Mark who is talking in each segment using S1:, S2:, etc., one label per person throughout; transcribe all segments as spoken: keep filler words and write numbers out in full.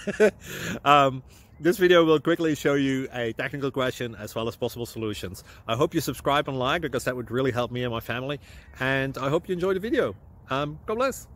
S1: um, this video will quickly show you a technical question as well as possible solutions. I hope you subscribe and like, because that would really help me and my family. And I hope you enjoy the video. Um, God bless.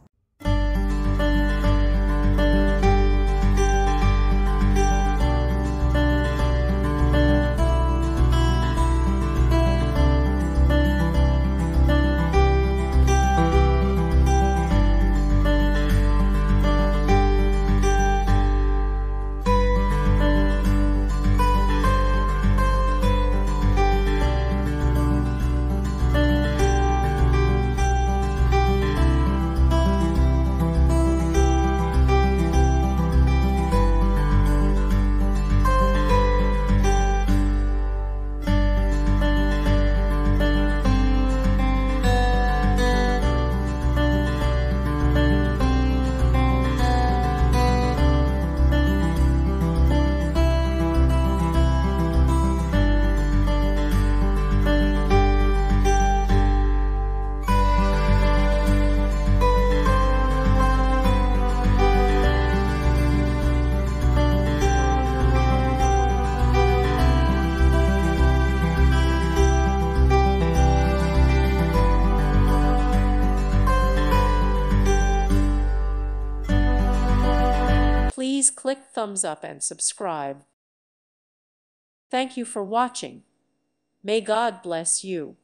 S2: Please click thumbs up and subscribe. Thank you for watching. May God bless you.